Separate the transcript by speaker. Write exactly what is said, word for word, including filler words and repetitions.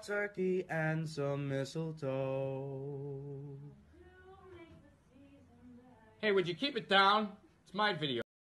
Speaker 1: turkey and some mistletoe.
Speaker 2: Hey, would you keep it down? It's my video.